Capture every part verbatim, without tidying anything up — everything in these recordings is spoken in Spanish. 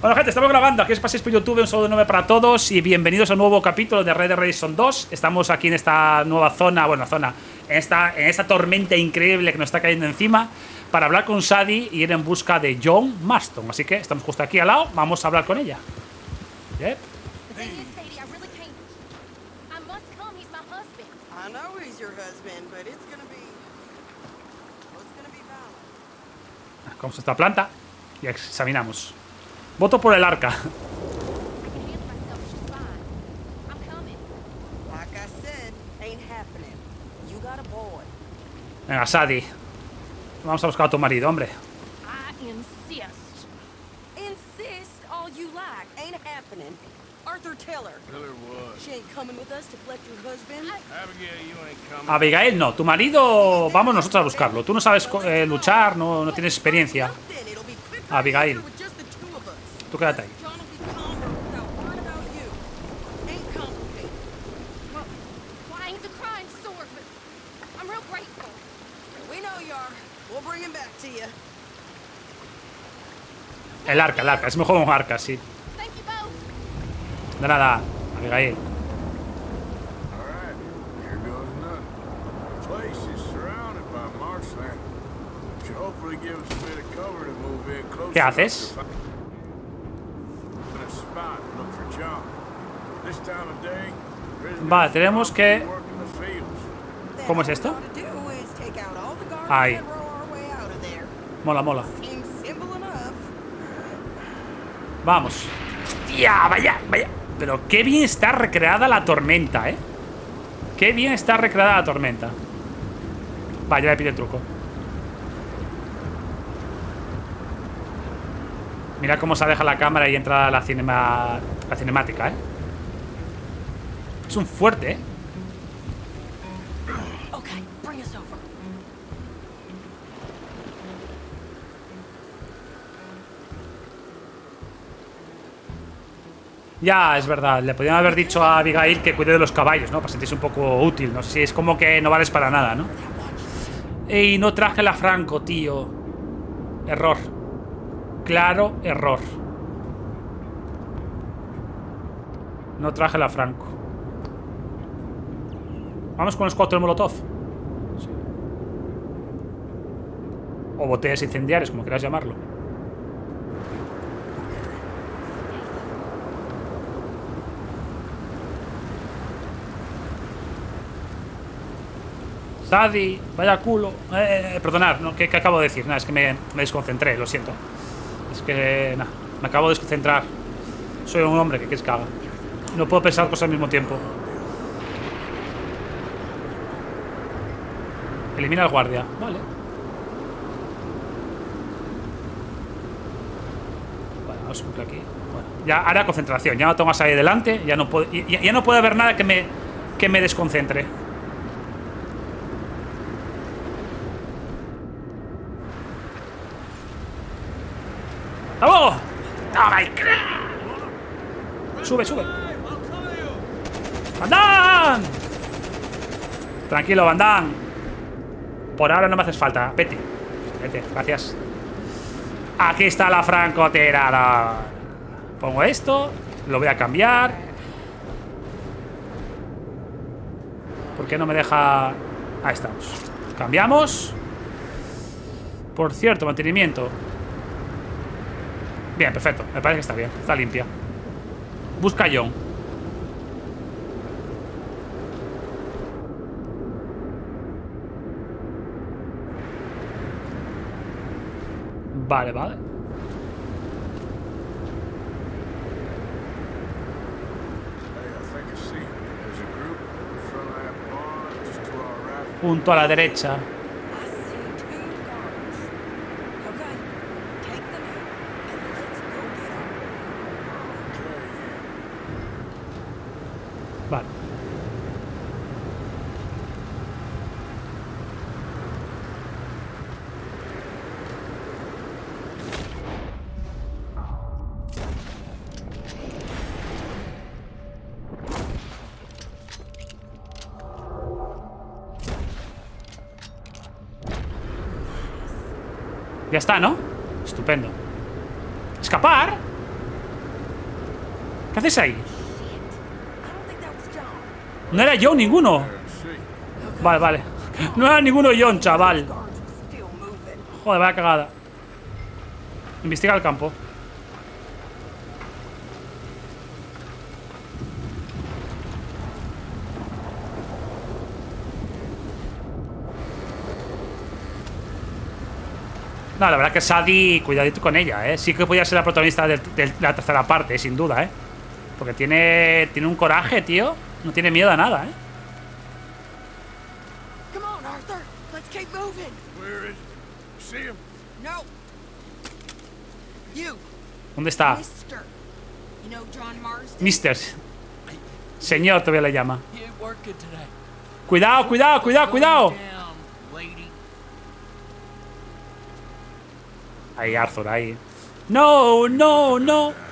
Bueno, gente, estamos grabando. Aquí es Paséis por YouTube. Un saludo enorme para todos y bienvenidos a un nuevo capítulo de Red Dead Redemption dos. Estamos aquí en esta nueva zona, bueno, zona, en esta, en esta tormenta increíble que nos está cayendo encima, para hablar con Sadie y ir en busca de John Marston. Así que estamos justo aquí al lado. Vamos a hablar con ella. Yep. Vamos a esta planta y examinamos. Voto por el arca. Venga, Sadie. Vamos a buscar a tu marido, hombre. Abigail, no. Tu marido, vamos nosotros a buscarlo. Tú no sabes eh, luchar, no, no tienes experiencia. Abigail, tú quédate ahí. El arca, el arca. Es mejor un arca, sí. De nada, Abigail. ¿Qué haces? Vale, tenemos que... ¿Cómo es esto? Ahí. Mola, mola. Vamos. ¡Hostia! Vaya, vaya. Pero qué bien está recreada la tormenta, ¿eh? Qué bien está recreada la tormenta. Vaya, le pide el truco. Mira cómo se aleja la cámara y entra la, cinema, la cinemática, ¿eh? Es un fuerte, ¿eh? Ya, es verdad. Le podrían haber dicho a Abigail que cuide de los caballos, ¿no? Para sentirse un poco útil. No sé si es como que no vales para nada, ¿no? Ey, no traje la Franco, tío. Error. Claro, error. No traje la Franco. Vamos con los cuatro de Molotov. Sí. O botellas incendiarias, como quieras llamarlo. Sadie, vaya culo. Eh, perdonad, ¿no? ¿Qué, ¿qué acabo de decir? Nada, es que me, me desconcentré, lo siento. Es que, nada, me acabo de desconcentrar. Soy un hombre que que es caga. No puedo pensar cosas al mismo tiempo. Elimina al guardia, vale. Vale, vamos a cumplir aquí. Bueno, ya hará concentración, ya no tengo a Sadie delante. Ya no puedo, ya, ya no puede haber nada que me, que me desconcentre. ¡Vamos! ¡Toma! Sube, sube. ¡Van Damme! Tranquilo, Van Damme. Por ahora no me haces falta. Vete. Vete, gracias. Aquí está la francotiradora. Pongo esto. Lo voy a cambiar. ¿Por qué no me deja...? Ahí estamos. Cambiamos. Por cierto, mantenimiento. Bien, perfecto. Me parece que está bien. Está limpia. Busca a John. Vale, vale. Junto a la derecha. Vale. Ya está, ¿no? Estupendo. ¿Escapar? ¿Qué haces ahí? No era John ninguno. Vale, vale. No era ninguno John, chaval. Joder, vaya cagada. Investiga el campo. No, la verdad que Sadie, cuidadito con ella, ¿eh? Sí que podía ser la protagonista de, de la tercera parte, sin duda, ¿eh? Porque tiene, tiene un coraje, tío. No tiene miedo a nada, ¿eh? Come on, Arthur. Let's keep moving. Where is he? See him? No. You, ¿Dónde está? Mister. You know John Marsden? Mister. Señor, todavía le llama. He ain't working today. Cuidado, cuidado, cuidado, cuidado. Down, lady. Ahí, Arthur, ahí. No, no, no. Now.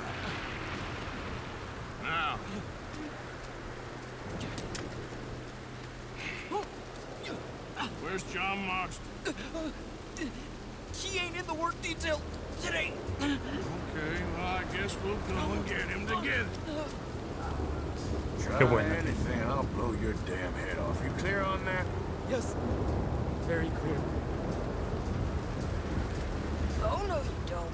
Where's John Marston? He ain't in the work detail today. Okay, well, I guess we'll go and get him together. Qué bueno. Anything, I'll blow your damn head off. You clear on that? Yes. Very clear. Oh, no, you don't.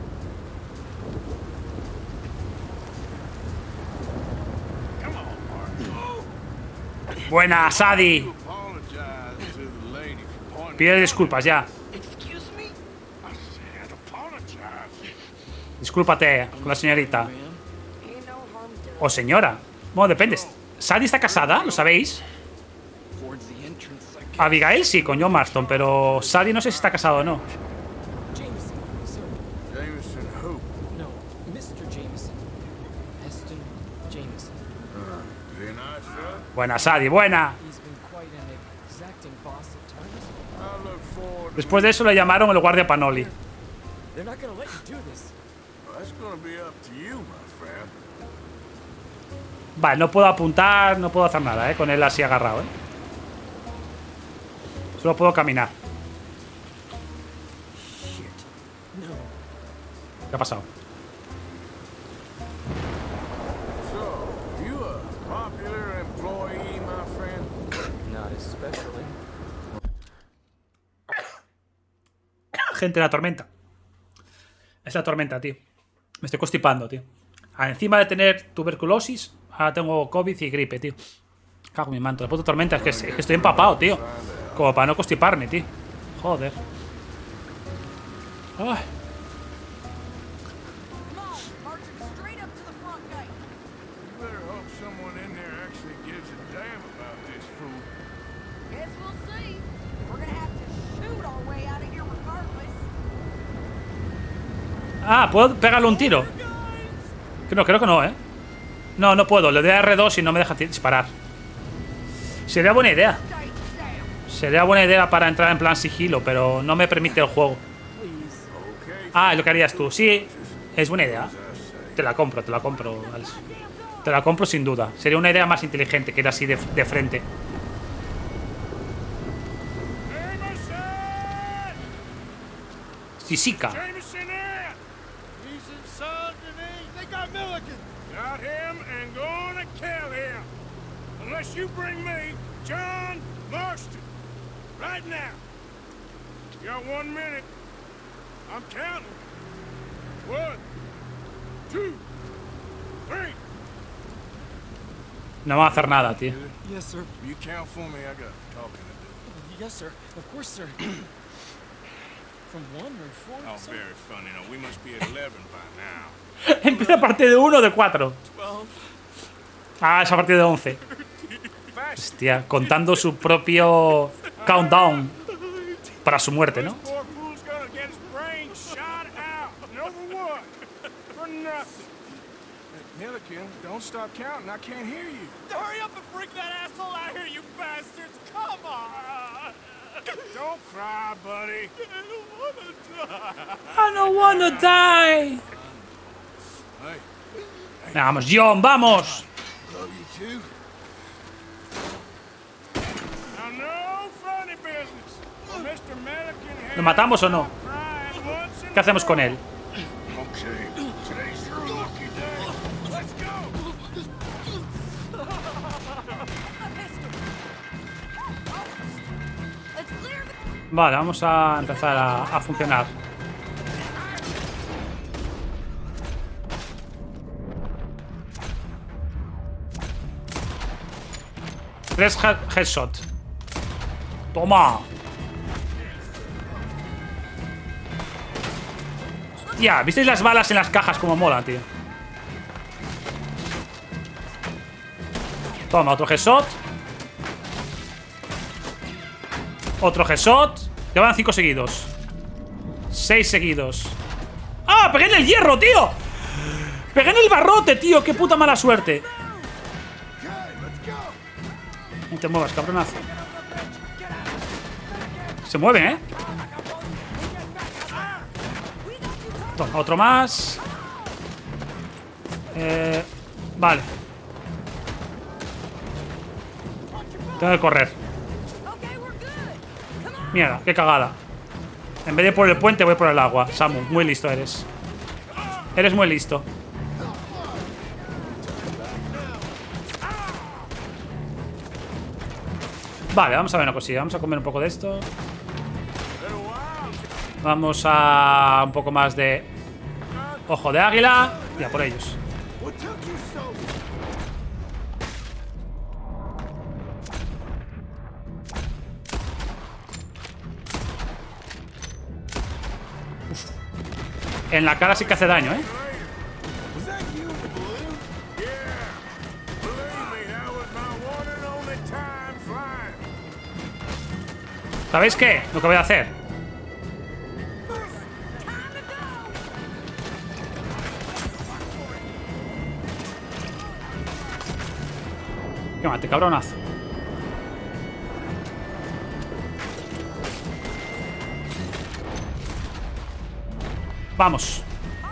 Come on, Martin. Buena, Sadie. You apologize to the lady for pointing. Pide disculpas ya. Excuse me? I said apologize. Discúlpate con la señorita. Ma'am. Ain't no harm done. O señora. Bueno, depende. ¿Sadie está casada? ¿Lo sabéis? Towards the entrance, I guess. Abigail sí, con John Marston, pero Sadie no sé si está casado o no. Jameson, sir. Jameson who? No, Mister Jameson. Heston Jameson. Uh, very nice, fella. Buena, Sadie, buena. He's been quite an exacting boss at times. I look forward to Después de eso le llamaron el guardia Panoli. They're not gonna let you do this. Well, that's gonna be up to you, my friend. Vale, no puedo apuntar, no puedo hacer nada, ¿eh? Con él así agarrado, ¿eh? Solo puedo caminar. No. ¿Qué ha pasado? So, you a popular employee, my friend? Not especially. Gente, la tormenta. Es la tormenta, tío. Me estoy constipando, tío. Ah, encima de tener tuberculosis, ahora tengo COVID y gripe, tío. Cago en mi manto. La puta tormenta. Es que, es que estoy empapado, tío. Como para no constiparme, tío. Joder. Ay. Come on, marching straight up to the front gate. You better hope someone in there actually gives a damn about this fool. Guess we'll see. We're gonna have to shoot our way out of here regardless. Ah, ¿puedo pegarle un tiro? No, creo que no, ¿eh? No, no puedo. Le doy a R dos y no me deja disparar. Sería buena idea. Stay down. Sería buena idea para entrar en plan sigilo, pero no me permite el juego. Please. Ah, es lo que harías tú. Sí, es buena idea. Te la compro, te la compro, Alex. Te la compro sin duda. Sería una idea más inteligente que ir así de, de frente. Jameson! Sisica. Jameson there! He's insulting me. They got Milligan. Got him and gonna kill him. Unless you bring me John Marston. Right now. You got one minute. I'm counting. One, two, three. No va a hacer nada, tío. Yes, sir. You count for me. I got talking to do. Yes, sir. Of course, sir. From one or four? Oh, sir? very funny. No, we must be at eleven by now. Empieza a partir de uno o de cuatro. Twelve. Ah, es a partir de once. Fast. Hostia, contando su propio countdown para su muerte, ¿no? Poor fool's gonna get his brains shot out. And over what? For nothing. Milliken, don't stop counting. I can't hear you. Hurry up and bring that asshole out here, you bastards! Come on! Don't cry, buddy. I don't wanna die. Hey, Vamos, John, vamos. love you too. Now, no funny business. Well, Mister Milliken ¿Lo matamos o no? crying once and ¿Qué hacemos con él? Okay, today's your lucky day. Vale, vamos a empezar a, a funcionar. Tres head headshot. Toma. Ya, ¿visteis las balas en las cajas como mola, tío? Toma, otro headshot. Otro headshot. Ya van cinco seguidos. Seis seguidos. ¡Ah! ¡Pegué en el hierro, tío! ¡Pegué en el barrote, tío! ¡Qué puta mala suerte! No te muevas, cabronazo. Se mueven, ¿eh? Toma, otro más. Eh, vale. Tengo que correr. Mierda, qué cagada. En vez de por el puente voy por el agua. Samu, muy listo eres. Eres muy listo. Vale, vamos a ver una cosilla. Vamos a comer un poco de esto. Vamos a un poco más de ojo de águila. Ya, por ellos. Uf. En la cara sí que hace daño, ¿eh? ¿Sabéis qué? Lo que voy a hacer. Que mate, cabronazo. Vamos.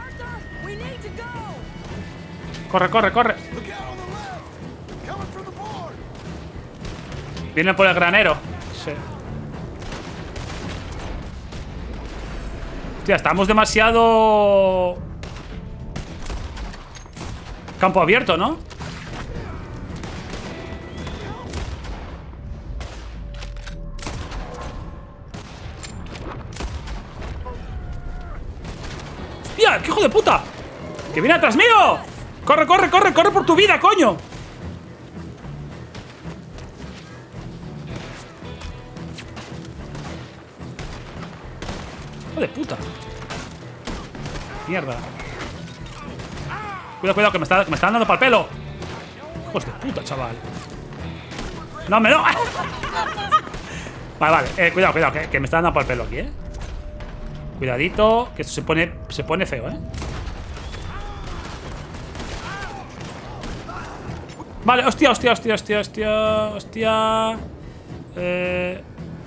Corre, corre, corre. Vienen por el granero. Sí. Hostia, estamos demasiado campo abierto, ¿no? ¡Hostia! ¡Qué hijo de puta! ¡Que viene atrás mío! ¡Corre, corre, corre! ¡Corre por tu vida, coño! ¡Hijo de puta! Mierda. Cuidado, cuidado, que me está, que me están dando pa'l pelo. Hijos de puta, chaval. No, me no. Vale, vale. Eh, cuidado, cuidado, que, que me está dando pa'l pelo aquí, eh. Cuidadito, que esto se pone, se pone feo, eh. Vale, hostia, hostia, hostia, hostia, hostia, hostia. Eh...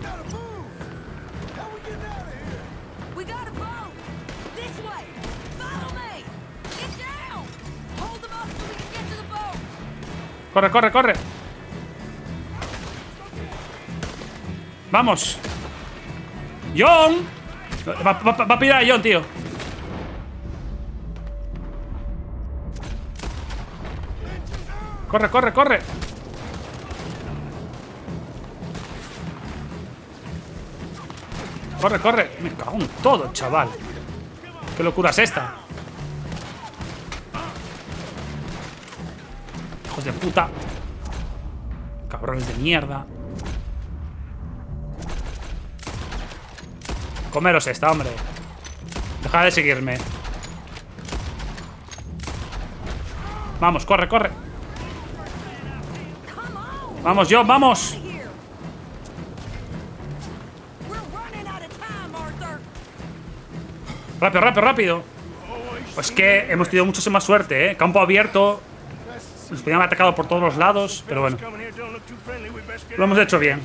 Corre, corre, corre. Vamos. John. Va, va, va a pillar a John, tío. Corre, corre, corre. Corre, corre. Me cago en todo, chaval. ¿Qué locura es esta? Hijos de puta. Cabrones de mierda. Comeros esta, hombre. Dejad de seguirme. Vamos, corre, corre. Vamos, John, vamos. Rápido, rápido, rápido. Pues que hemos tenido mucha más suerte, ¿eh? Campo abierto. Nos podían haber atacado por todos los lados, pero bueno. Lo hemos hecho bien.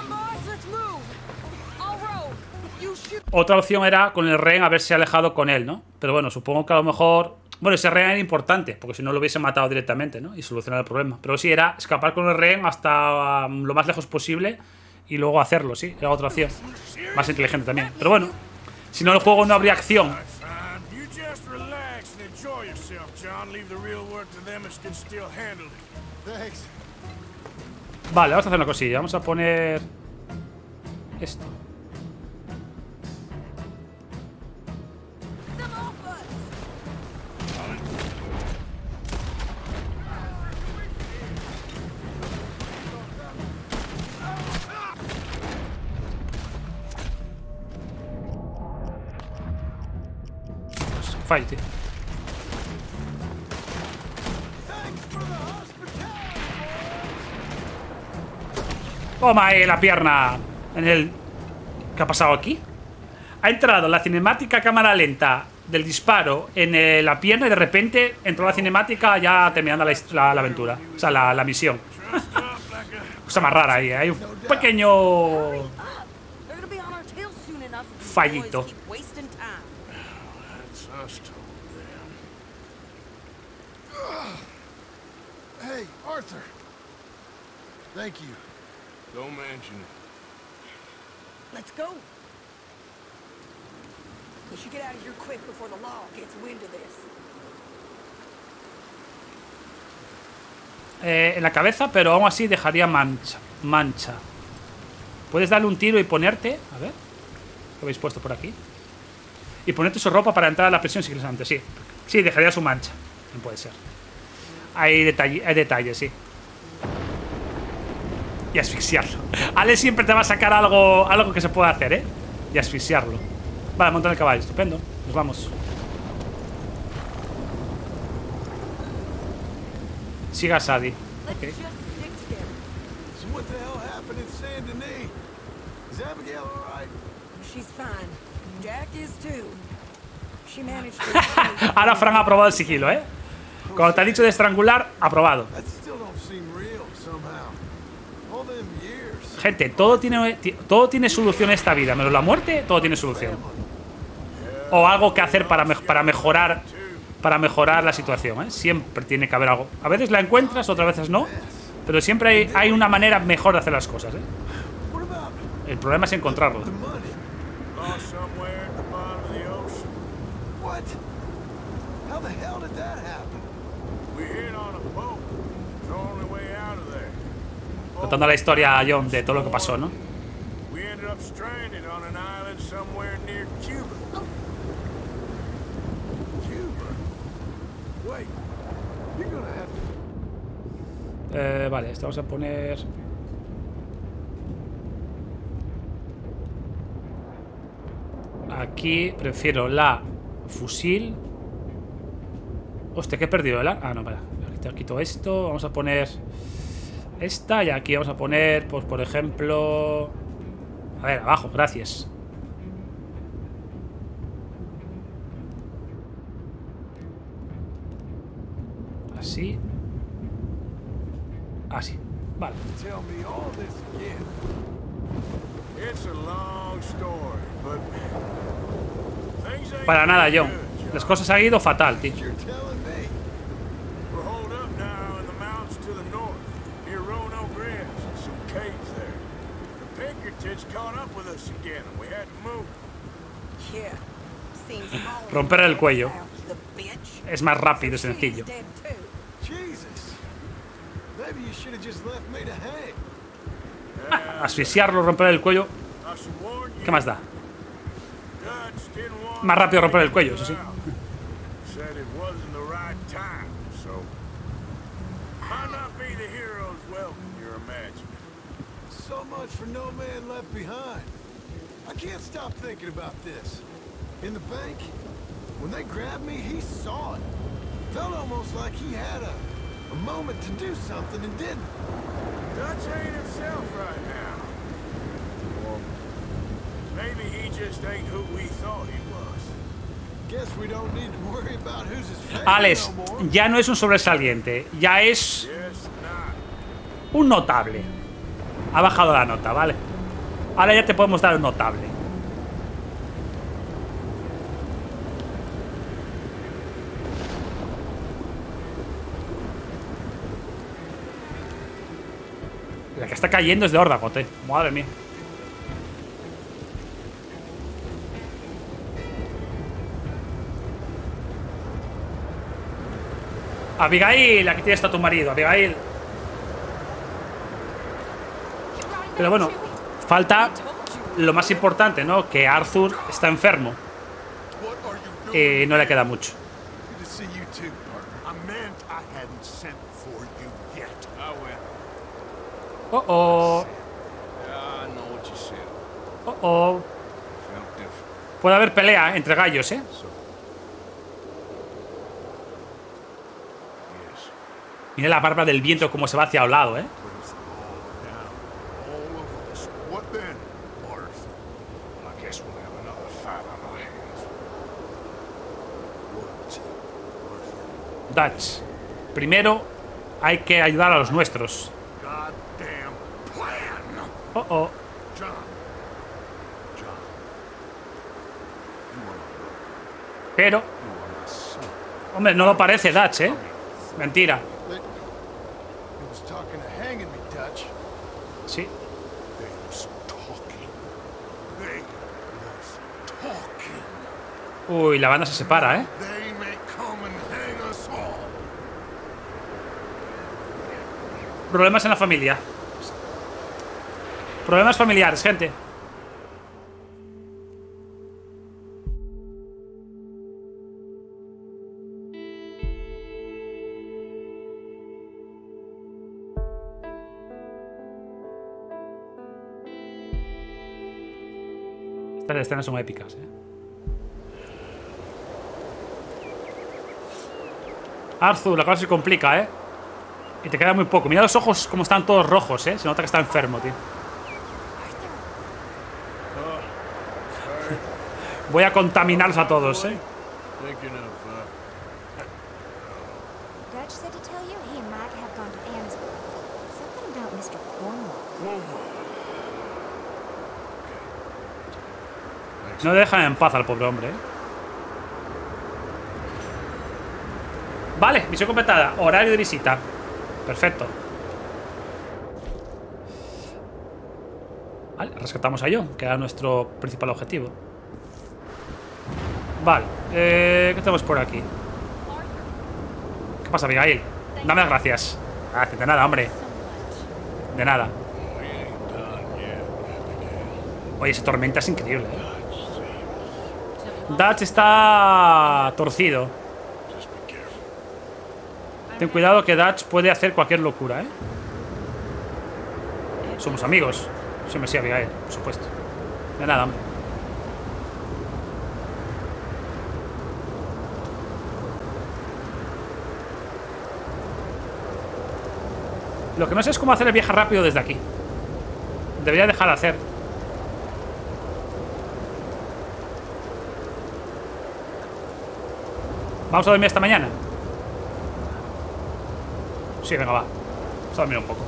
Otra opción era con el rehén haberse alejado con él, ¿no? Pero bueno, supongo que a lo mejor... Bueno, ese rehén era importante, porque si no lo hubiese matado directamente, ¿no? Y solucionar el problema. Pero sí, era escapar con el rehén hasta um, lo más lejos posible y luego hacerlo, sí. Era otra opción. Más inteligente también. Pero bueno, si no el juego no habría acción. Enjoy yourself, John. Leave the real work to them as can still handle it. Thanks. Vale, vamos a hacer una cosilla. Vamos a poner esto. Them off us. Fallo, tío. Toma ahí la pierna. En el... ¿Qué ha pasado aquí? Ha entrado la cinemática cámara lenta del disparo en eh, la pierna y de repente entró la cinemática ya terminando la, la, la aventura. O sea, la, la misión. Cosa más rara ahí. Hay un pequeño They're gonna be on our tails soon enough if these Fallito. boys keep wasting time. That's us told them. Hey, Arthur. Thank you. Don't mention it. Let's go. We should get out of here quick before the law gets wind of this. eh, en la cabeza, pero aún así dejaría mancha. Mancha. Puedes darle un tiro y ponerte. A ver. ¿Qué habéis puesto por aquí? Y ponerte su ropa para entrar a la prisión si quieres antes. Sí. Sí, dejaría su mancha. No puede ser. Hay, detalle, hay detalles, sí. Y asfixiarlo. Ale siempre te va a sacar algo, algo que se pueda hacer, ¿eh? Y asfixiarlo. Vale, monta el caballo. Estupendo. Nos vamos. Siga a Sadie. Let's Okay. just stick together. So what the hell happened in Saint Denis? Is Abigail all right? She's fine. Jack is too. She managed to. Ahora Fran ha aprobado el sigilo, ¿eh? Cuando te ha dicho de estrangular, aprobado. That still don't seem real somehow. All them years. Gente, todo tiene, ti- todo tiene solución en esta vida. Menos la muerte, todo tiene solución. O algo que hacer para, mej- para mejorar para mejorar la situación, ¿eh? Siempre tiene que haber algo. A veces la encuentras, otras veces no. Pero siempre hay, hay una manera mejor de hacer las cosas, ¿eh? What about El problema es encontrarlo. the money? Lost somewhere at the bottom of the ocean. What? How the hell did that happen? We hit on a boat. It's the only way out of there. Contando la historia a John de todo lo que pasó, ¿no? We ended up stranded on an island somewhere near Cuba. Cuba. Wait. You're gonna have to. Eh, vale, esto vamos a poner... Aquí prefiero la fusil. Hostia, que he perdido el ar... Ah, no, vale. Quito, quito esto. Vamos a poner esta y aquí vamos a poner, pues por ejemplo... A ver, abajo, gracias. Así. Así. Vale. Tell me all this again. It's a long story, but things ain't Para nada, good, John. John. Las cosas han ido fatal, tío. You're telling me. We're holed up now in the mountains to the north, near Roanoke Ridge, and some caves there. The Pinkertons caught up with us again, and we had to move. Yeah. Seems all Romper el cuello. the bitch. Es más rápido y sencillo. She's dead too. Jesus. Maybe you should have just left me to hang. Asfixiarlo, romper el cuello. I should warn you, ¿Qué más da? Dutch didn't want Más rápido romper el cuello, eso sí. Said it wasn't the right time, so might not be the hero's welcome you're imagining. So much for no man left behind. I can't stop thinking about this. In the bank, when they grabbed me, he saw it. Felt almost like he had a, a moment to do something and didn't. Dutch ain't himself right now. Or maybe he just ain't who we thought he was. Guess we don't need to worry about who's his favorite Alex, no more. ya no es un sobresaliente, ya es Yes, not. un notable. Ha bajado la nota, ¿vale? Ahora ya te podemos dar un notable. La que está cayendo es de órdago, eh. Madre mía. Abigail, aquí tienes a tu marido, Abigail. Pero bueno, falta lo más importante, ¿no? Que Arthur está enfermo. Y no le queda mucho. Good to see you too, partner. I meant I hadn't sent for you yet. I will. Oh, oh. Yeah, I know what you said. Oh, oh. Felt different. Puede haber pelea entre gallos, ¿eh? So. Yes. Mira la barba del viento como se va hacia un lado, ¿eh? Put us all down. All of us. What then, Arthur? Well, I guess we'll have another fight on our hands. What, Arthur? Dutch. Primero hay que ayudar a los nuestros. Goddamn plan! Oh, oh. John. John. You are not. Pero, You are my son. hombre, no lo parece Dutch, ¿eh? Mentira. They, he was talking of hanging me, Dutch. Sí. They was talking. They was talking. Uy, la banda se separa, ¿eh? They may come and hang us all. Problemas en la familia. Problemas familiares, gente. Estas escenas son épicas, ¿eh? Arthur, la cosa se complica, ¿eh? Y te queda muy poco. Mira los ojos como están todos rojos, ¿eh? Se nota que está enfermo, tío. Voy a contaminarlos a todos, ¿eh? Thinking of, uh, Dutch said to tell you he and Mike have gone to Annesburg. Something about mister Cornwall. No dejan en paz al pobre hombre, ¿eh? Vale, misión completada. Horario de visita. Perfecto. Vale, rescatamos a John, que era nuestro principal objetivo. Vale, eh, ¿qué tenemos por aquí? ¿Qué pasa, Abigail? Dame las gracias. Gracias, de nada, hombre. De nada. Oye, esa tormenta es increíble, ¿eh? Dutch está torcido. Ten cuidado que Dutch puede hacer cualquier locura, ¿eh? Somos amigos. Sí, me sí, Abigail, por supuesto. De nada, hombre. Lo que no sé es cómo hacer el viaje rápido desde aquí. Debería dejar de hacer. ¿Vamos a dormir esta mañana? Sí, venga, va. Vamos a dormir un poco.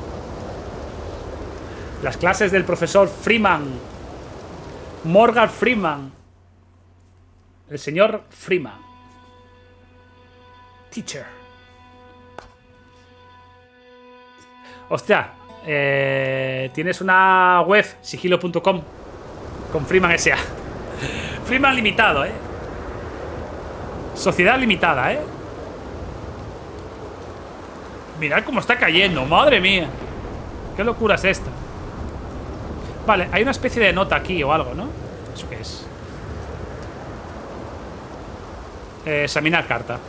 Las clases del profesor Freeman. Morgan Freeman. El señor Freeman. Teacher. Hostia. Eh, tienes una web, sigilo punto com, con Freeman S A. Freeman limitado, eh. Sociedad limitada, eh. Mirad cómo está cayendo, madre mía. Qué locura es esta. Vale, hay una especie de nota aquí o algo, ¿no? ¿Eso qué es? Eh, examinar carta.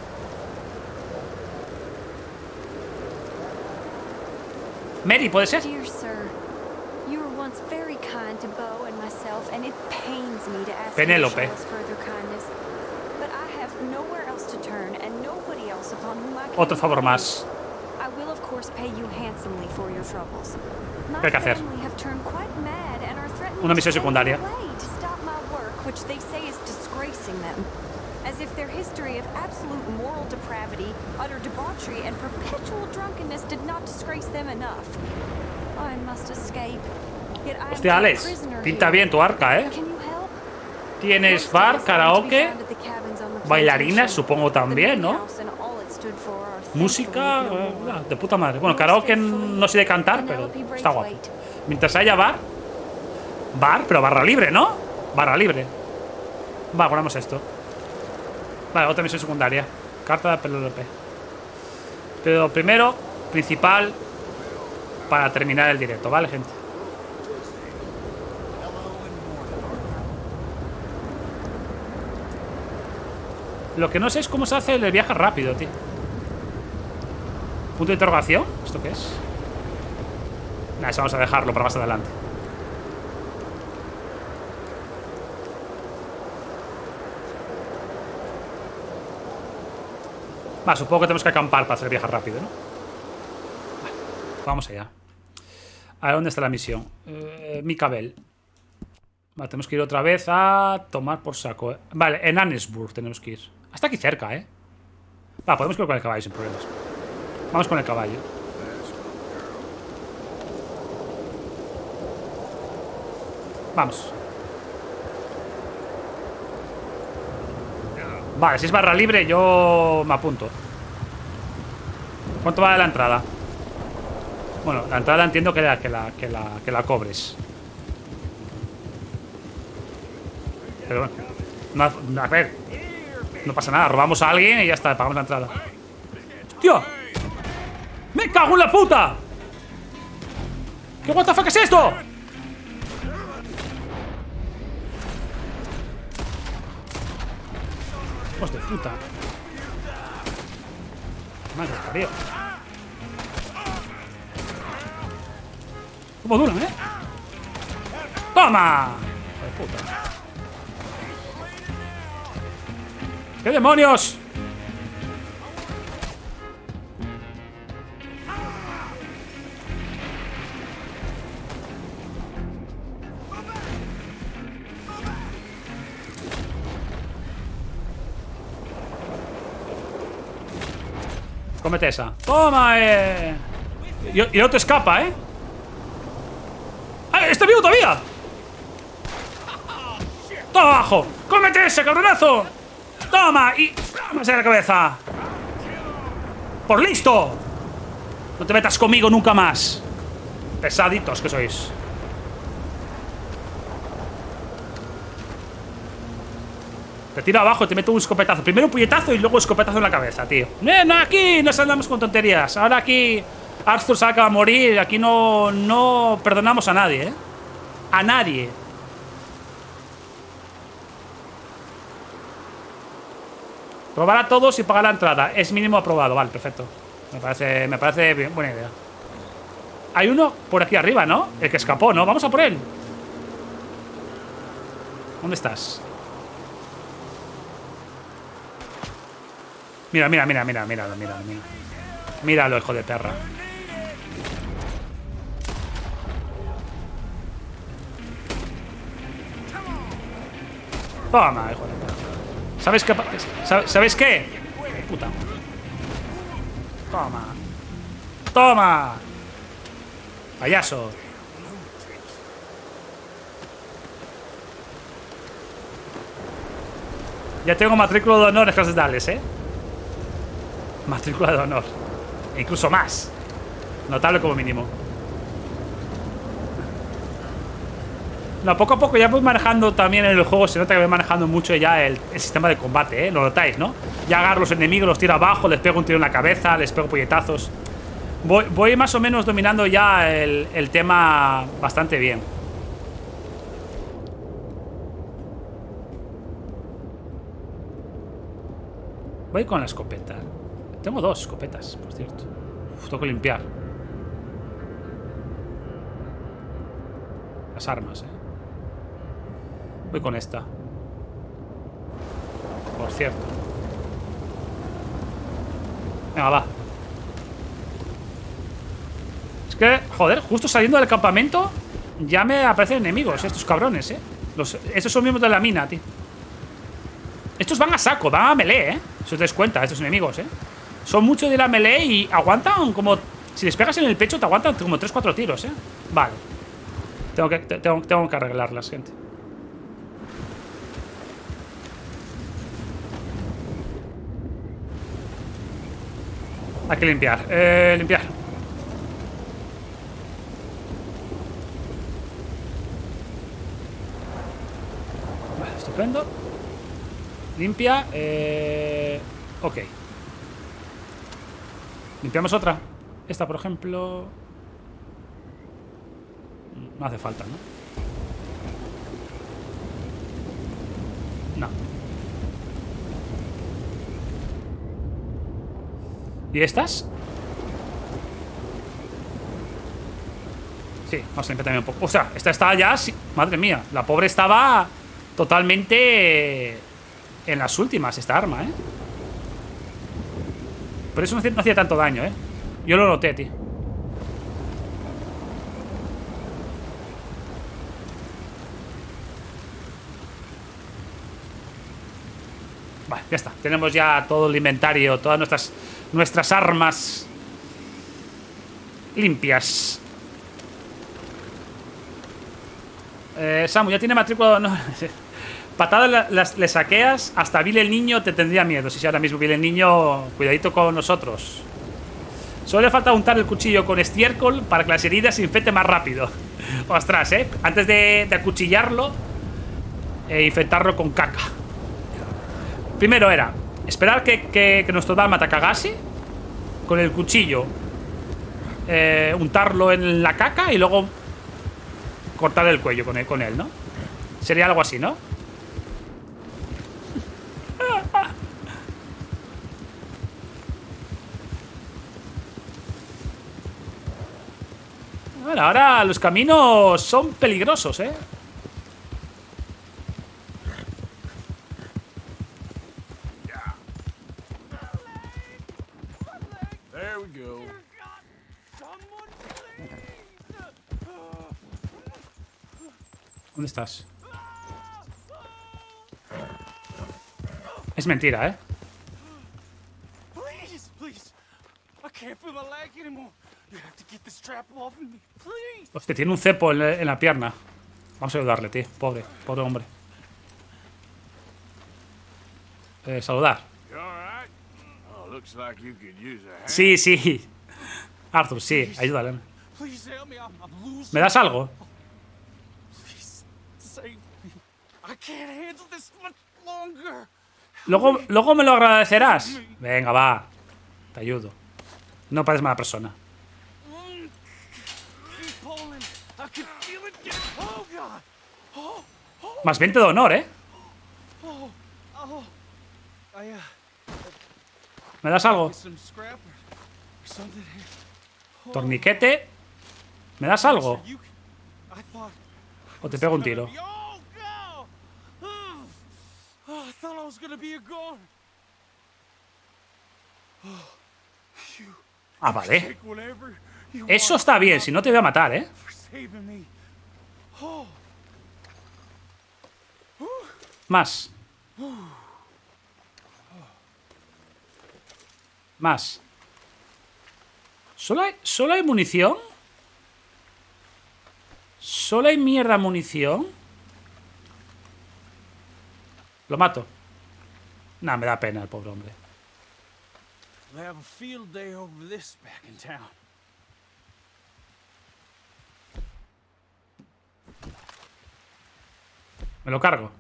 Mary, ¿puede ser? Dear sir, you were once very kind to Beau and myself, and it pains me to ask you to Penélope. show us further kindness. But I have nowhere else to turn, and nobody else upon whom I can Otro favor rely. más. I will of course pay you handsomely for your troubles. My ¿Qué hay que hacer? family have turned quite mad and are threatening Una to misión send me secundaria. away to stop my work, which they say is disgracing them. As if their history of absolute moral depravity, utter debauchery, and perpetual drunkenness did not disgrace them enough. I must escape. Yet I am Hostia, a Alex, prisoner pinta here. bien tu arca, ¿eh? Can you help? Tienes Most bar, of us are to be karaoke, found at the cabins on the bailarinas, plantation. supongo también, The ¿no? main house and all it stood for are Música, thankfully eh, no more. de puta madre. Bueno, karaoke no sé de cantar, pero está guapo. Mientras haya bar. Bar, pero barra libre, ¿no? Barra libre. Va, ponemos esto. Vale, otra misión secundaria. Carta de Penélope. Pero primero, principal, para terminar el directo, ¿vale, gente? Lo que no sé es cómo se hace el viaje rápido, tío. ¿Punto de interrogación? ¿Esto qué es? Nah, eso vamos a dejarlo para más adelante. Va, supongo que tenemos que acampar para hacer el viaje rápido, ¿no? Vale, vamos allá. A ver, ¿dónde está la misión? Eh, Micabel. Vale, tenemos que ir otra vez a tomar por saco. Vale, en Annesburg tenemos que ir. Hasta aquí cerca, ¿eh? Va, podemos ir con el caballo sin problemas. Vamos con el caballo. Vamos. Vale, si es barra libre, yo me apunto. ¿Cuánto vale la entrada? Bueno, la entrada entiendo que la, que la, que la, que la cobres. Pero bueno, no, a ver, no pasa nada, robamos a alguien y ya está, pagamos la entrada. ¡Hostia! ¡Me cago en la puta! ¿Qué what the fuck es esto? ¡Hijos de puta! Madre de parió. ¿Cómo duran, eh? ¡Toma! ¡Hijo de puta! ¿Qué demonios? Cómete esa. ¡Toma, eh! Y, y no te escapa, ¿eh? ¡Ah, está vivo todavía! ¡Toma abajo! ¡Cómete ese, cabronazo! ¡Toma! Y... ¡Vamos a la cabeza! ¡Por listo! No te metas conmigo nunca más. Pesaditos que sois. Te tiro abajo y te meto un escopetazo. Primero un puñetazo y luego un escopetazo en la cabeza, tío. ¡Eh, no, aquí nos andamos con tonterías! Ahora aquí Arthur se acaba de morir. Aquí no, no perdonamos a nadie, ¿eh? A nadie. Probar a todos y pagar la entrada. Es mínimo aprobado. Vale, perfecto. Me parece, me parece bien, buena idea. Hay uno por aquí arriba, ¿no? El que escapó, ¿no? Vamos a por él. ¿Dónde estás? Mira, mira, mira, mira, míralo, míralo, míralo. Míralo, hijo de perra. Toma, hijo de perra. ¿Sabes qué? ¿Sabes qué? Puta. Toma. Toma. Payaso. Ya tengo matrícula de honor en clases de Ales, ¿eh? Matrícula de honor. E incluso más. Notable como mínimo. No, poco a poco ya voy manejando también en el juego. Se nota que voy manejando mucho ya el, el sistema de combate, ¿eh? Lo notáis, ¿no? Ya agarro a los enemigos, los tiro abajo, les pego un tiro en la cabeza, les pego puñetazos. Voy, voy más o menos dominando ya el, el tema bastante bien. Voy con la escopeta. Tengo dos escopetas, por cierto. Uf, tengo que limpiar las armas, eh. Voy con esta, por cierto. Venga, va. Es que, joder, justo saliendo del campamento ya me aparecen enemigos, estos cabrones, eh. Los, estos son miembros de la mina, tío. Estos van a saco, van a melee, eh. Si os dais cuenta, estos enemigos, eh. Son muchos de la melee y aguantan como... Si les pegas en el pecho te aguantan como tres cuatro tiros, eh. Vale. Tengo que, tengo, tengo que arreglarlas, gente. Hay que limpiar, eh, limpiar. Vale, estupendo. Limpia, eh... ok. Limpiamos otra. Esta, por ejemplo. No hace falta, ¿no? No. ¿Y estas? Sí, vamos a limpiar también un poco. O sea, esta está ya... Sí. Madre mía, la pobre estaba totalmente en las últimas, esta arma, ¿eh? Pero eso no hacía, no hacía tanto daño, ¿eh? Yo lo noté, tío. Vale, ya está. Tenemos ya todo el inventario, todas nuestras, nuestras armas limpias. Eh, Samu, ya tiene matrícula... No. Patadas las, le saqueas. Hasta Bill el niño te tendría miedo. Si sí, ahora mismo Bill el niño, cuidadito con nosotros. Solo le falta untar el cuchillo con estiércol para que las heridas se infecten más rápido. Ostras, eh. Antes de, de acuchillarlo, e infectarlo con caca. Primero era esperar que, que, que nuestro dálmata cagase. Con el cuchillo, eh, untarlo en la caca y luego cortar el cuello con él, con él, ¿no? Sería algo así, ¿no? Bueno, ahora los caminos son peligrosos, ¿eh? There we go. ¿Dónde estás? Es mentira, ¿eh? Please, please. I can't feel my leg anymore. You have to get this strap off of me, please. Hostia, tiene un cepo en la, en la pierna. Vamos a ayudarle, tío. Pobre, pobre hombre. Eh, saludar. You all right? Oh, looks like you could use a hand. Sí, sí. Arthur, sí, ayúdale. Please help me. I'm, I'm losing. ¿Me das algo? Please save me. I can't handle this much longer. Luego, luego me lo agradecerás. Venga, va. Te ayudo. No pareces mala persona. Keep pulling. I can feel it get. Oh God. Oh, oh, Más veinte de honor, ¿eh? oh, oh. I uh. ¿Me das algo? Get some scrap or, or something here. Torniquete. ¿Me das algo? You, I thought. O te pego un tiro. Oh, God. Oh, oh, I thought I was gonna be a goner. Oh, you Ah, vale. take whatever you Eso want está bien, si no te voy a matar, ¿eh? for saving me. Oh, Más. Más. ¿Solo hay, ¿Solo hay munición? ¿Solo hay mierda munición? Lo mato. Nah, me da pena el pobre hombre. we'll have a field day over this back in town. Me lo cargo.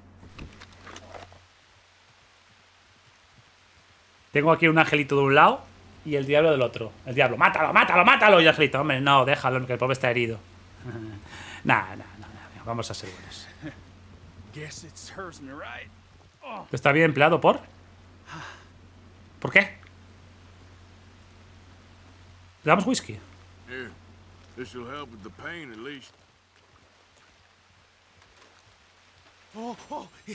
Tengo aquí un angelito de un lado y el diablo del otro. El diablo, mátalo, mátalo, mátalo. Y el angelito, hombre, no, déjalo, que el pobre está herido. Nah, nah, nah, nah, vamos a ser buenos. Guess it serves me right. ¿Está bien empleado por? ¿Por qué? ¿Le damos whisky? Here, this will help with the pain at least. Oh, oh, yeah.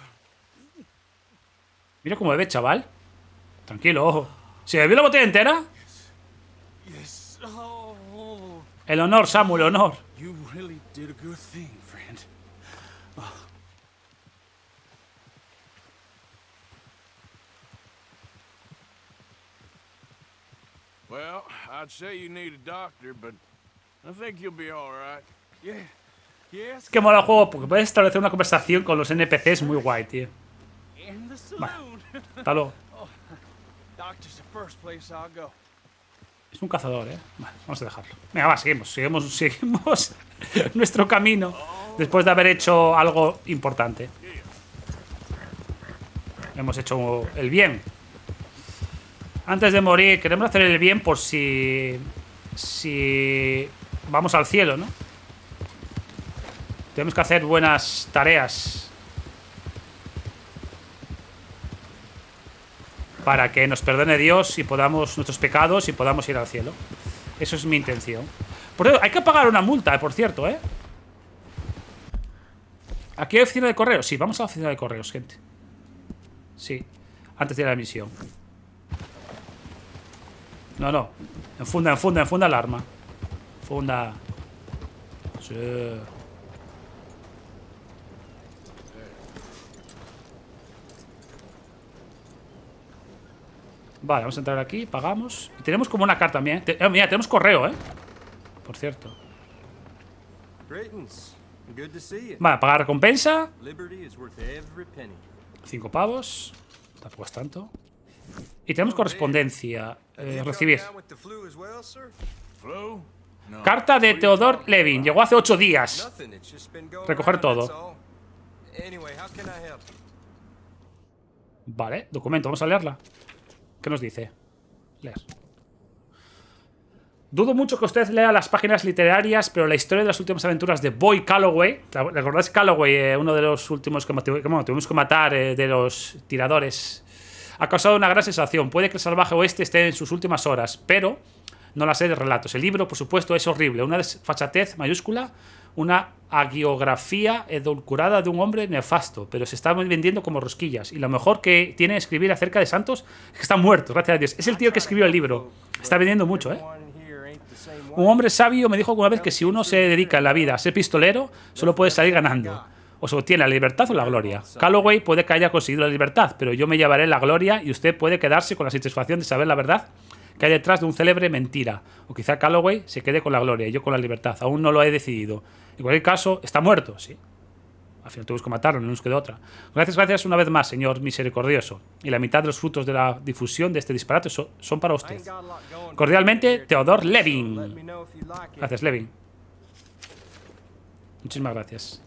Mira cómo bebe, chaval. Tranquilo, ojo. ¿Se bebió la botella entera? Yes. Oh, oh, El honor, Samu, el honor. you really did a good thing, friend. Well, I'd say you need a doctor, but I think you'll be all right. Yeah. Yes. Es que mola el juego porque puedes establecer una conversación con los N P Cs muy guay, tío. In the saloon. Hasta luego. Doctor's the first place I'll go. Es un cazador, ¿eh? Vale, vamos a dejarlo. Venga, va, seguimos, seguimos, seguimos nuestro camino después de haber hecho algo importante. Hemos hecho el bien. Antes de morir, queremos hacer el bien por si... Si... Vamos al cielo, ¿no? Tenemos que hacer buenas tareas para que nos perdone Dios y podamos nuestros pecados y podamos ir al cielo. Eso es mi intención. Por eso, hay que pagar una multa, por cierto, ¿eh? ¿Aquí hay oficina de correos? Sí, vamos a la oficina de correos, gente. Sí, antes de la misión. No, no. Enfunda, enfunda, enfunda el arma. Funda. Sí. Vale, vamos a entrar aquí, pagamos. Y tenemos como una carta también. Te- eh, mira, tenemos correo, ¿eh? Por cierto. Greetings. Good to see you. Vale, pagar recompensa. Liberty is worth every penny. Cinco pavos. Tampoco es tanto. Y tenemos correspondencia. Eh, recibir. Down with the flu as well, sir? Flu? No. Carta de Theodore Levin. Llegó hace ocho días. Nothing. It's just been going Recoger around, todo. that's all. Anyway, how can I help you? Vale, documento. Vamos a leerla. ¿Qué nos dice? Leer. Dudo mucho que usted lea las páginas literarias, pero la historia de las últimas aventuras de Boy Calloway, ¿recordáis Calloway, eh, uno de los últimos que, que bueno, tuvimos que matar eh, de los tiradores? Ha causado una gran sensación. Puede que el salvaje oeste esté en sus últimas horas, pero no las sé de relatos. El libro, por supuesto, es horrible. Una desfachatez mayúscula, una hagiografía edulcorada de un hombre nefasto, pero se está vendiendo como rosquillas. Y lo mejor que tiene escribir acerca de santos es que están muertos, gracias a Dios. Es el tío que escribió el libro. Está vendiendo mucho, ¿eh? Un hombre sabio me dijo alguna vez que si uno se dedica en la vida a ser pistolero, solo puede salir ganando. O se obtiene la libertad o la gloria. Calloway puede que haya conseguido la libertad, pero yo me llevaré la gloria y usted puede quedarse con la satisfacción de saber la verdad que hay detrás de un célebre mentira. O quizá Calloway se quede con la gloria y yo con la libertad. Aún no lo he decidido. En cualquier caso, está muerto, sí. Al final tuvimos que matarlo, no nos quedó otra. Gracias, gracias una vez más, señor misericordioso. Y la mitad de los frutos de la difusión de este disparate so- son para usted. Cordialmente, Theodore Levin. Gracias, Levin. Muchísimas gracias.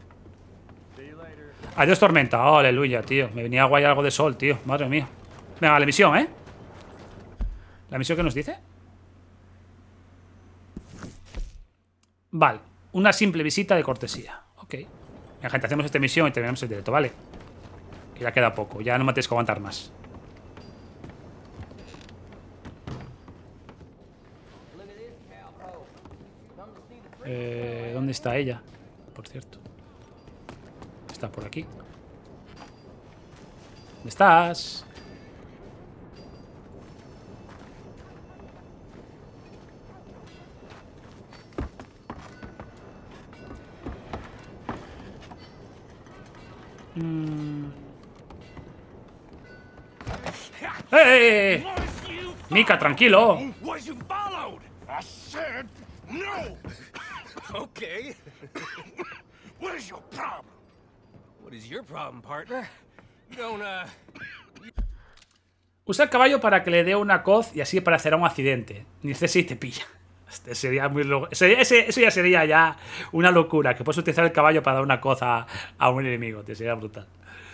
Adiós, tormenta. Oh, aleluya, tío. Me venía guay algo de sol, tío. Madre mía. Venga, la misión, ¿eh? ¿La misión qué nos dice? Vale. Una simple visita de cortesía. Ok. Venga, gente, hacemos esta misión y terminamos el directo, ¿vale? Que ya queda poco. Ya no me tienes que aguantar más. Eh, ¿Dónde está ella? Por cierto. Está por aquí. ¿Dónde estás? Mm. ¡Eh! Mika, tranquilo. Was you followed? I said no! Okay. What is your problem? What is your problem, partner? You don't, uh... Usa el caballo para que le dé una coz y así parecerá un accidente. Ni sé si te pilla. Este sería muy loco. Ese, ese, eso ya sería ya una locura. Que puedes utilizar el caballo para dar una coz a, a un enemigo. Te sería brutal.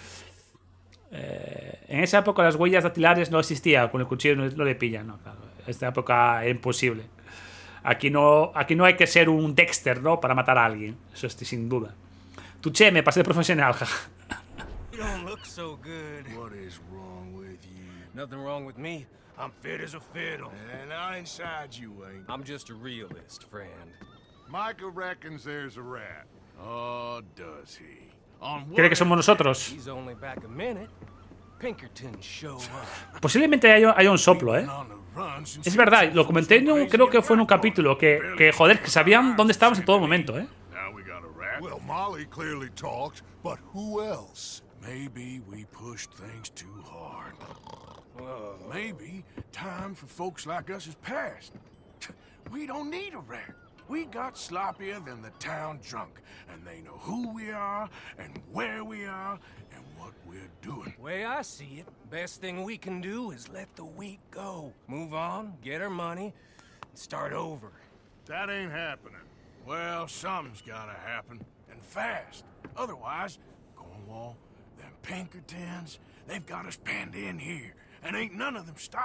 Eh, en esa época las huellas dactilares no existían. Con el cuchillo no, no le pillan. No, claro. En esta época es imposible. Aquí no, aquí no hay que ser un Dexter, ¿no? Para matar a alguien. Eso es sin duda. Tu che, me pasé de profesional. You don't look so good. What is wrong with you? Nothing wrong with me. I'm fit as a fiddle. And I inside you ain't. I'm just a realist, friend. Micah reckons there's a rat. Oh, does he? On ¿Cree que somos nosotros? He's only back a minute. Pinkerton show up. Posiblemente haya, haya un soplo, ¿eh? on the run since Es verdad, lo comenté, en un- creo que fue en un capítulo, que, que joder, que sabían dónde estábamos en todo momento, ¿eh? Now we got a rat. Well, Molly clearly talked, but who else? Maybe we pushed things too hard. Maybe time for folks like us is past. We don't need a rat. We got sloppier than the town drunk, and they know who we are, and where we are, and what we're doing. Way I see it, best thing we can do is let the week go. Move on, get our money, and start over. That ain't happening. Well, something's gotta happen, and fast. Otherwise, Cornwall, them Pinkertons, they've got us penned in here, and ain't none of them stopping.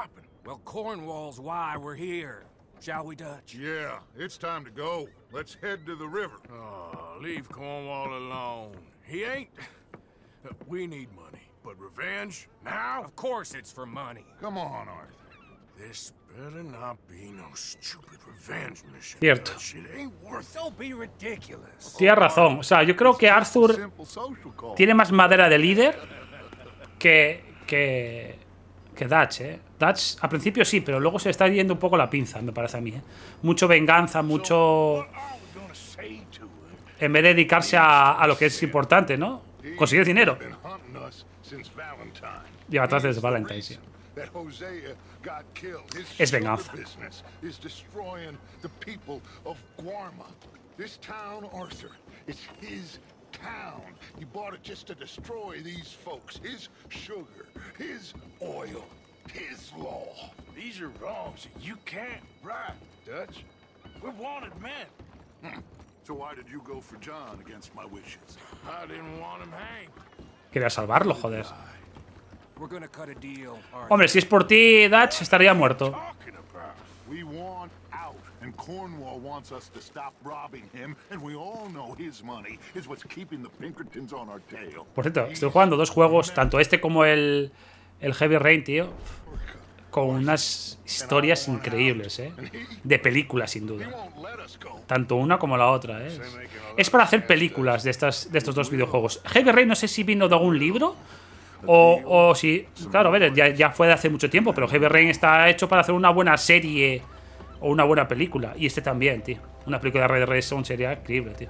Well, Cornwall's why we're here. Shall we, Dutch? Yeah, it's time to go. Let's head to the river. Oh, leave Cornwall alone. He ain't... We need money, but revenge? Now? Of course it's for money. Come on, Arthur. This better not be no stupid revenge mission. Cierto. Dutch. It ain't worth it. Don't be ridiculous. Tienes razón. O sea, yo creo que Arthur Simple social call. tiene más madera de líder que... que... que Dutch, ¿eh? Dutch al principio sí, pero luego se está yendo un poco la pinza, me parece a mí, ¿eh? Mucho venganza, mucho... What are we gonna say to him? En vez de dedicarse a, a lo que es importante, ¿no? Conseguir dinero. Been hunting us since Valentine. Lleva atrás desde He's the Valentine, sí. reason that Hosea got killed. His Es sugar venganza. business is destroying the people of Guarma. This town, Arthur, it's his town. He bought it just to destroy these folks. His sugar, his oil, his law. These are wrongs that you can't right, Dutch. We're wanted men. Hmm. So why did you go for John against my wishes? I didn't want him hanged. Quería salvarlo, joder. We're gonna cut a deal. Arthur. Hombre, si es por ti, Dutch estaría muerto. Talking about. We want out, and Cornwall wants us to stop robbing him, and we all know his money is what's keeping the Pinkertons on our tail. Por cierto, estoy jugando dos juegos, tanto este como el, el Heavy Rain, tío, con unas historias increíbles, ¿eh? De películas, sin He duda. won't let us go. Tanto una como la otra, ¿eh? Es para hacer películas de, estas, de estos dos videojuegos. Heavy Rain no sé si vino de algún libro o, o si... Claro, a ver, ya, ya fue de hace mucho tiempo, pero Heavy Rain está hecho para hacer una buena serie o una buena película. Y este también, tío. Una película de Red Dead Redemption sería increíble, tío.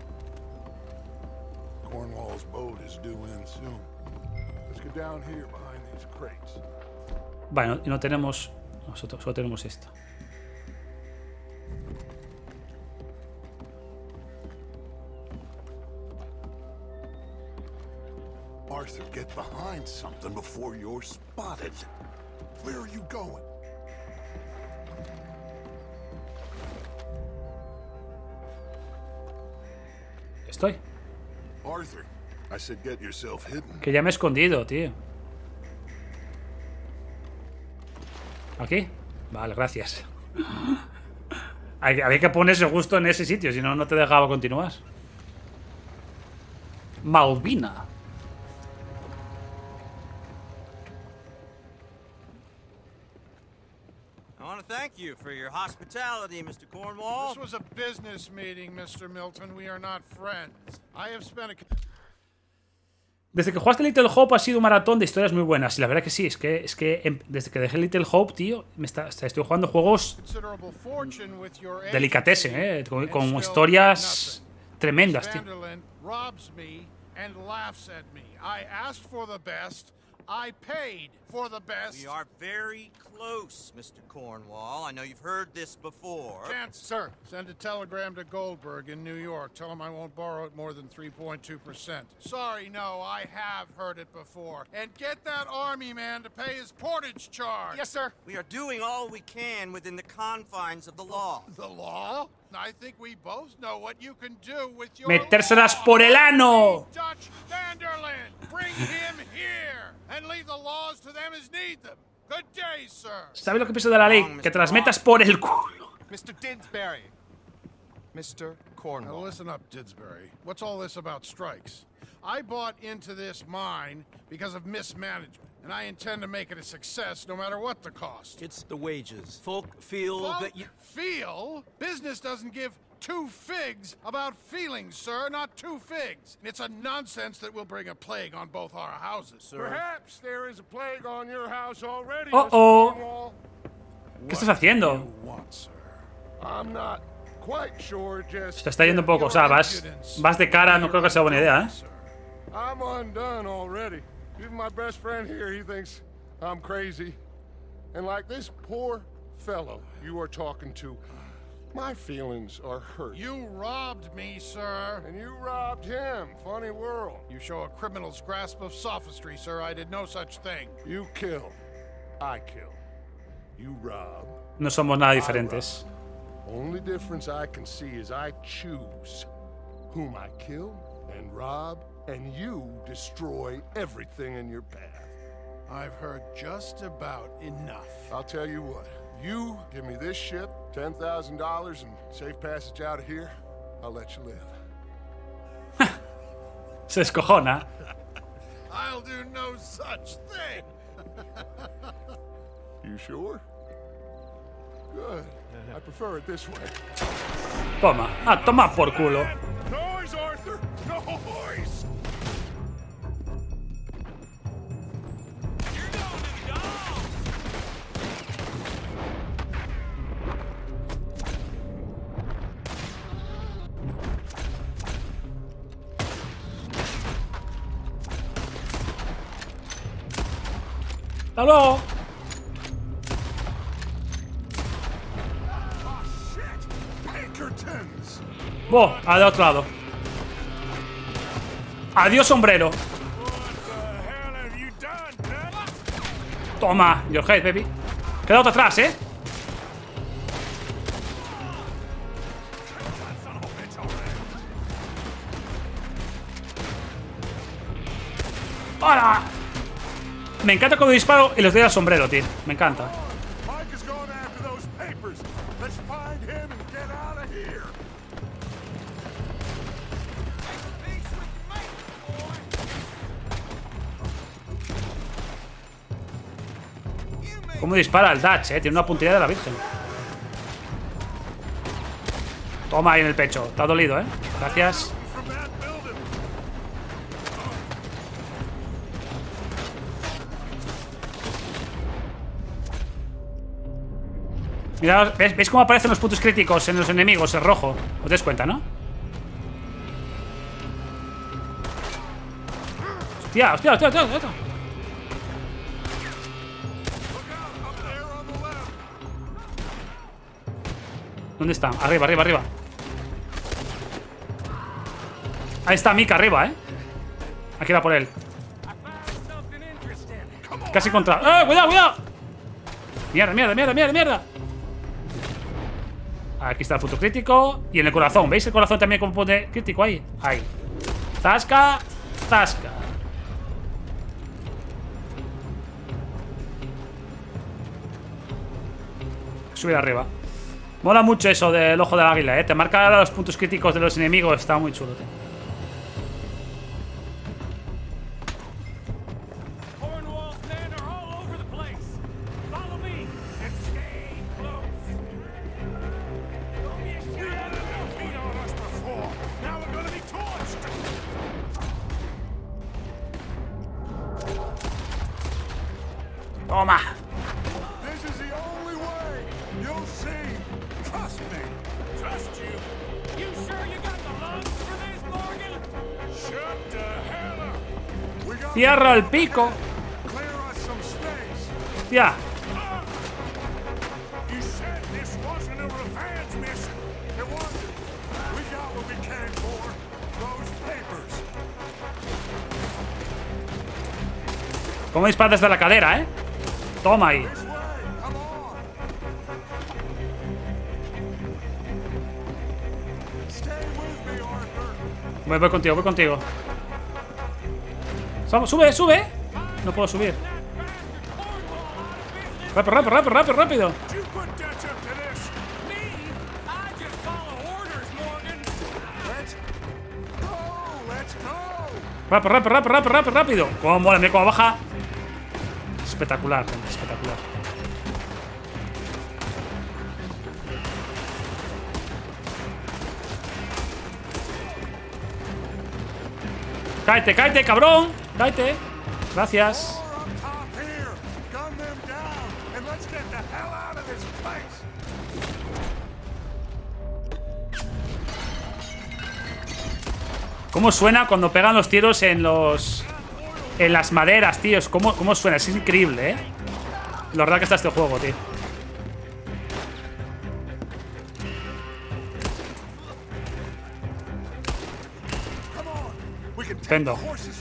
Cornwall's boat is due in soon. Let's get down here behind these crates. Bueno, y no tenemos... Nosotros solo tenemos esto. Arthur, get behind something before you're spotted. Where are you going? Estoy. Arthur, I said get yourself hidden. Que ya me he escondido, tío. ¿Aquí? Vale, gracias. Hay- Había que ponerse justo en ese sitio, si no, no te dejaba continuar. Malvina. I want to thank you for your hospitality, Mister Cornwall. This was a business meeting, Mister Milton. We are not friends. I have spent a... Desde que jugaste Little Hope ha sido un maratón de historias muy buenas. Y la verdad que sí, es que, es que em- desde que dejé Little Hope, tío, me está, o sea, estoy jugando juegos considerable fortune with your delicatessen, agency, eh, con, and con still historias nothing. tremendas, tío. Vanderlyn robs me and laughs at me. I asked for the best. I paid for the best. We are very close, Mister Cornwall. I know you've heard this before. Chance, sir. Send a telegram to Goldberg in New York. Tell him I won't borrow it more than three point two percent. Sorry, no, I have heard it before. And get that army man to pay his portage charge. Yes, sir. We are doing all we can within the confines of the law. The law? I think we both know what you can do with your Metérselas law. por el ano. Dutch Vanderlyn, bring him here and leave the laws to them as need them. Good day, sir. ¿Sabes lo que pienso de la ley? Que te las metas por el culo. Mister Didsbury. Mister Now Cornwall. listen up, Didsbury. What's all this about strikes? I bought into this mine because of mismanagement, and I intend to make it a success no matter what the cost. It's the wages. Folk feel Folk that you... feel? Business doesn't give two figs about feelings, sir, not two figs. It's a nonsense that will bring a plague on both our houses, sir. Perhaps there is a plague on your house already, Oh, Mister oh. Cornwall. ¿Qué estás haciendo? What, sir? I'm not quite sure just. Se está yendo un poco, o sea, vas, vas de cara, no creo que sea buena idea, ¿eh? I'm undone already. Even my best friend here, he thinks I'm crazy. And like this poor fellow you are talking to, my feelings are hurt. You robbed me, sir. And you robbed him. Funny world. You show a criminal's grasp of sophistry, sir. I did no such thing. You kill. I kill. You rob. No somos nada diferentes. Only difference I can see is I choose whom I kill and rob, and you destroy everything in your path. I've heard just about enough. I'll tell you what. You give me this ship, ten thousand dollars, and safe passage out of here, I'll let you live. Se escojona. I'll do no such thing. You sure? Good. I prefer it this way. Toma. Ah, toma por culo. Noise, Arthur! Noise! ¡Hasta luego! Bo, al otro lado. Adiós, sombrero. Toma, your head, baby. Queda otro atrás, ¿eh? ¡Hola! Me encanta cuando disparo y les doy al sombrero, tío. Me encanta. ¿Cómo dispara el Dutch, eh? Tiene una puntería de la virgen. Toma ahí en el pecho. Te ha dolido, eh. Gracias. Mirad, ¿ves? ¿Veis cómo aparecen los puntos críticos en los enemigos? En rojo. ¿Os dais cuenta, no? Hostia, hostia, hostia, hostia, hostia. ¿Dónde está? Arriba, arriba, arriba. Ahí está Mika arriba, ¿eh? Aquí va por él. Casi contra... ¡Eh! ¡Cuidado, cuidado! Mierda, mierda, mierda, mierda, mierda. Aquí está el punto crítico. Y en el corazón, ¿veis el corazón también como punto crítico ahí? Ahí. Zasca, zasca. Subir arriba. Mola mucho eso del ojo del águila, ¿eh? Te marca los puntos críticos de los enemigos. Está muy chulo, tío. Toma. Cierra el pico. Hostia. Como dispara desde la cadera, eh. Toma ahí. Voy, voy contigo, voy contigo. Sube, sube. No puedo subir. Rápido, rápido, rápido, rápido, rápido. Rápido, rápido, rápido, rápido, rápido, rápido. Cómo mola, mira cómo baja. Espectacular, gente, espectacular. Cáete, cáete, cabrón. Cáete. Gracias. ¿Cómo suena cuando pegan los tiros en los... en las maderas, tíos? ¿Cómo, cómo suena? Es increíble, ¿eh? Lo verdad que está este juego, tío. Pendo.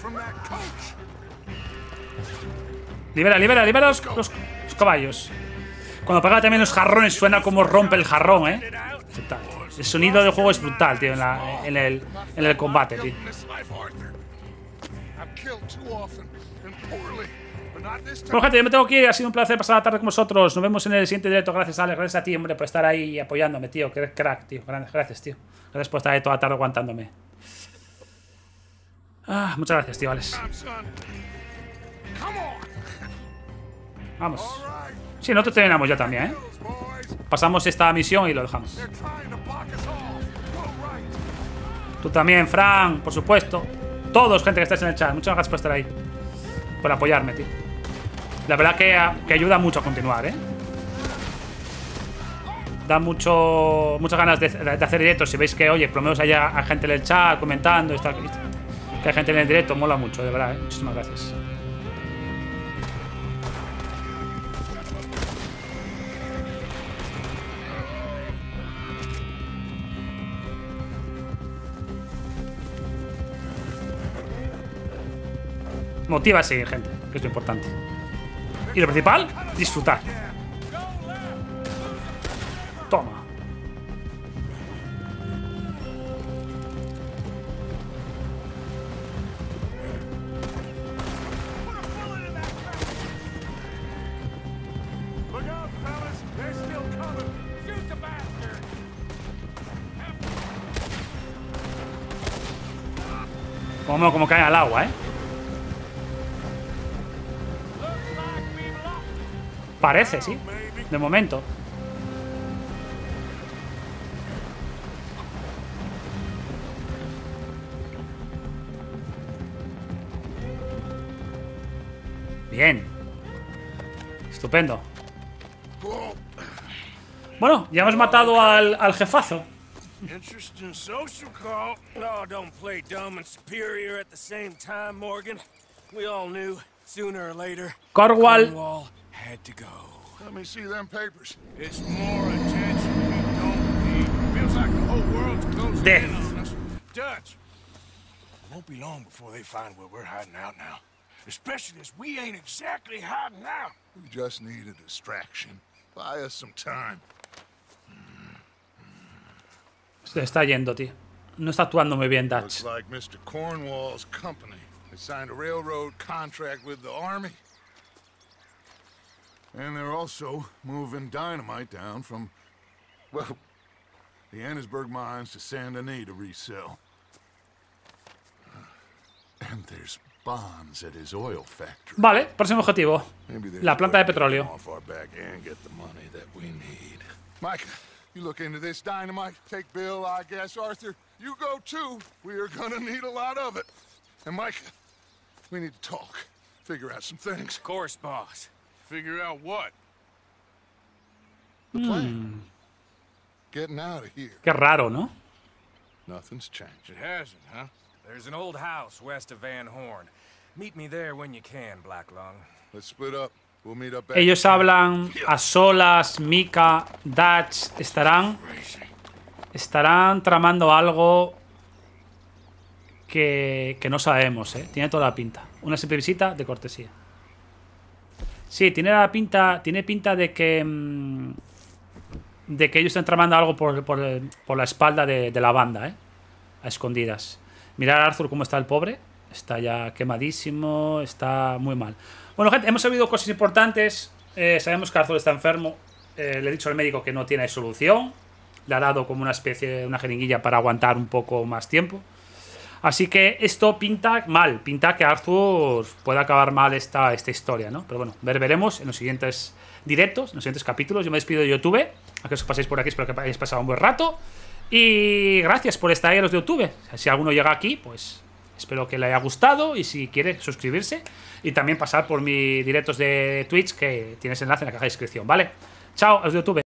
Libera, libera, libera los, los, los caballos. Cuando pega también los jarrones suena como rompe el jarrón, ¿eh? Brutal. El sonido del juego es brutal, tío, en, la, en, el, en el combate, tío. Bueno, gente, yo me tengo que ir. Ha sido un placer pasar la tarde con vosotros. Nos vemos en el siguiente directo. Gracias, Alex. Gracias a ti, hombre, por estar ahí apoyándome, tío. Que eres crack, tío. Gracias, tío. Gracias por estar ahí toda la tarde aguantándome. Ah, muchas gracias, tío, Alex. Vamos. Sí, nosotros terminamos ya también, ¿eh? Pasamos esta misión y lo dejamos. Tú también, Fran, por supuesto. Todos, gente que estáis en el chat. Muchas gracias por estar ahí. Por apoyarme, tío. La verdad que, que ayuda mucho a continuar, ¿eh? Da mucho, muchas ganas de, de hacer directos. Si veis que, oye, por lo menos haya gente en el chat comentando, está, que hay gente en el directo, mola mucho, de verdad, ¿eh? Muchísimas gracias. Motiva a seguir, gente, que es lo importante. Y lo principal, disfrutar. Toma. Como, como cae al agua, ¿eh? Parece, sí. De momento. Bien. Estupendo. Bueno, ya hemos matado al, al jefazo. Interesting social call. Oh, don't play dumb and superior at the same time, Morgan. We all knew sooner or later Cornwall had to go. Let me see them papers. It's more attention we don't need. Feels like the whole world's closing Death. in on us. Dutch. It won't be long before they find where we're hiding out now. Especially as we ain't exactly hiding out. We just need a distraction. Buy us some time. Se está yendo, tío. No está actuando muy bien, Dutch. Looks like Mister Cornwall's company. They signed a railroad contract with the army. And they're also moving dynamite down from, well, the Annesburg mines to Saint Denis to resell. And there's bonds at his oil factory. Vale, próximo objetivo. La planta de petróleo. Mike, you look into this dynamite. Take Bill, I guess. Arthur, you go too. We are gonna need a lot of it. And Mike, we need to talk. Figure out some things. Of course, boss. Figure out what? The plan. Getting out of here. Qué raro, ¿no? Nothing's changed. It hasn't, huh? There's an old house west of Van Horn. Meet me there when you can, Black Lung. Let's split up. We'll meet up back. Ellos hablan a solas, Mika, Dutch, estarán estarán tramando algo que, que no sabemos, ¿eh? Tiene toda la pinta. Una simple visita de cortesía. Sí, tiene la pinta, tiene pinta de que mmm, de que ellos están tramando algo por, por, por la espalda de, de la banda, ¿eh? A escondidas. Mirar a Arthur cómo está el pobre. Está ya quemadísimo, está muy mal. Bueno, gente, hemos sabido cosas importantes. Eh, sabemos que Arthur está enfermo. Eh, le he dicho al médico que no tiene solución. Le ha dado como una especie de una jeringuilla para aguantar un poco más tiempo. Así que esto pinta mal. Pinta que Arthur puede acabar mal esta, esta historia, ¿no? Pero bueno, ver, veremos en los siguientes directos, en los siguientes capítulos. Yo me despido de YouTube. A que os paséis por aquí, espero que hayáis pasado un buen rato. Y gracias por estar ahí a los de YouTube. Si alguno llega aquí, pues espero que le haya gustado. Y si quiere, suscribirse. Y también pasar por mis directos de Twitch, que tienes enlace en la caja de descripción, ¿vale? Chao, a los de YouTube.